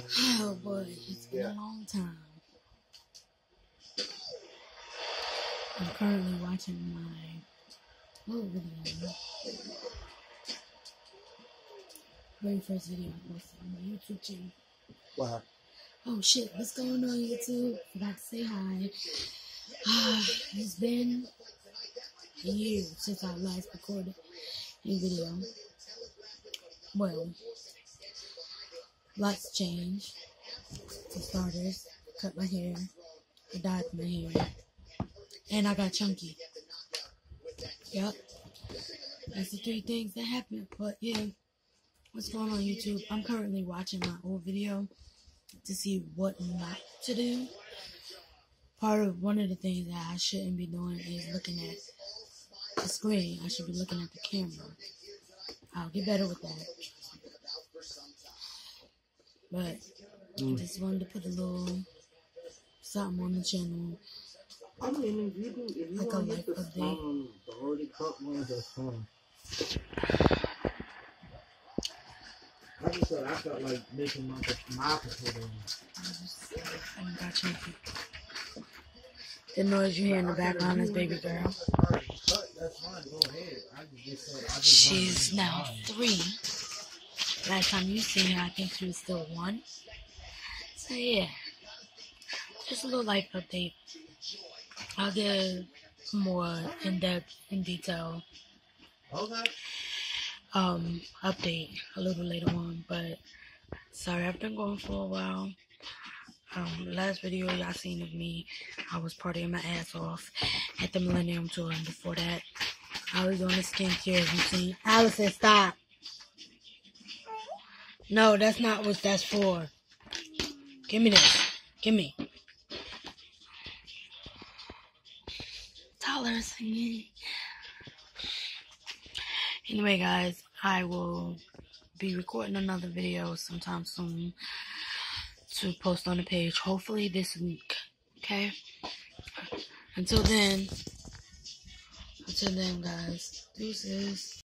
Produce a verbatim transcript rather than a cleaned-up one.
Oh boy, it's been a long time. I'm currently watching my little video. Very first video I posted on my YouTube channel. Wow. Oh shit, what's going on YouTube? Forgot to say hi. Uh, it's been a year since I last recorded a video. Well, lots changed. For starters, cut my hair, I dyed my hair, and I got chunky. Yep. That's the three things that happened. But yeah, what's going on YouTube? I'm currently watching my old video to see what not to do. Part of one of the things that I shouldn't be doing is looking at the screen. I should be looking at the camera. I'll get better with that. But I just wanted to put a little something on the channel. I mean, if you do, if you like want a to get the life um, the already cut ones, that's fine. I just said I felt like making my my potato. I just I got chunky. The noise you hear in the background is baby girl. She's now three. Last time you seen her, I think she was still one. So yeah, just a little life update. I'll give more in-depth, in detail Okay. um update a little later on. But sorry, I've been going for a while. Um, last video y'all seen of me, I was partying my ass off at the Millennium Tour, and before that, I was doing the skincare routine. Allison, stop. No, that's not what that's for. Give me this. Give me. Dollars. Anyway, guys, I will be recording another video sometime soon to post on the page, hopefully this week. Okay? Until then, until then, guys, deuces.